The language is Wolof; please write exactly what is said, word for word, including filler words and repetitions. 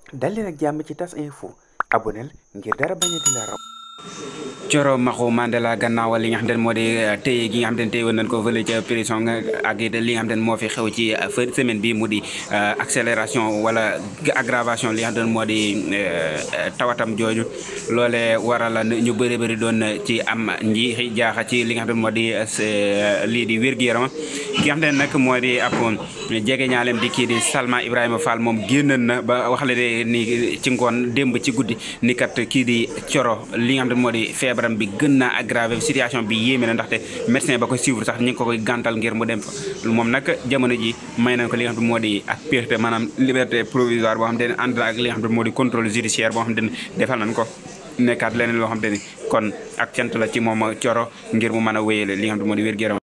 dal leen ak jàmm ci tas info aboneel ngir dara bañ a di la raw. Thioro Maxu Mandela gannaaw li nga xam ne moo di téye gi nga xam ne téye woon nañ ko fële ca prison ak it li nga xam ne moo fi xew ci semaine bi mu di accélération wala aggravation li nga xam ne moo di tawatam jooju loolee waral ñu bëri bëri doon ci am nji jaaxa ci li nga xam ne moo di lii di wér-gu-yaram ki nga xam ne nag moo di ab jege ñaaleem di kii di Salma Ibrahima Fall moom génn na ba wax la de ni ci ngoon démb ci guddi ni kat kii di Thioro li nga xam ne moo di feebaram bi gën naa aggravé situation bi yéeme na ndaxte médecin ba ko suivre sax ñu ngi ko koy gàntal ngir mu dem fa moom nag jamono ji may nañ ko li nga xam ne moo di ak pureté maanaam liberté provisoire boo xam ne ànd na ak li nga xam ne moo di contrôle judiciaire boo xam ne defal nañ ko nekkaat leneen loo xam ne kon ak cant la ci moom Thioro ngir mu mën a wéyale li nga xam ne moo di wér-gu-yaram